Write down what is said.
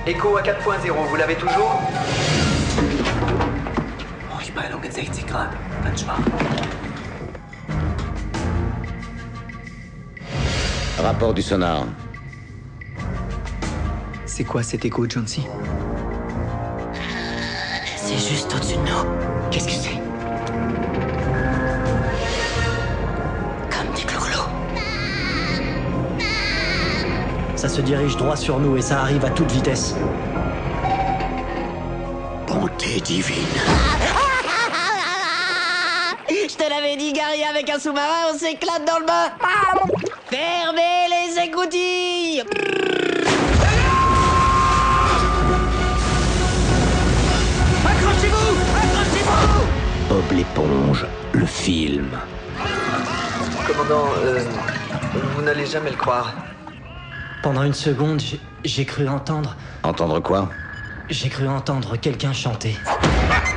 Echo à 4.0, vous l'avez toujours? Oh, ich Peilung in 60 Grad. Ganz schwach. Rapport du sonar. C'est quoi cet écho, Johnsy? C'est juste au-dessus de nous. Qu'est-ce que c'est? Comme des clous-clous. Ça se dirige droit sur nous et ça arrive à toute vitesse. Bonté divine. Je te l'avais dit, Gary, avec un sous-marin, on s'éclate dans le bain. Fermez les écoutilles. Accrochez-vous! Accrochez-vous! Bob l'éponge, le film. Commandant, vous n'allez jamais le croire. Pendant une seconde, j'ai cru entendre... Entendre quoi? J'ai cru entendre quelqu'un chanter.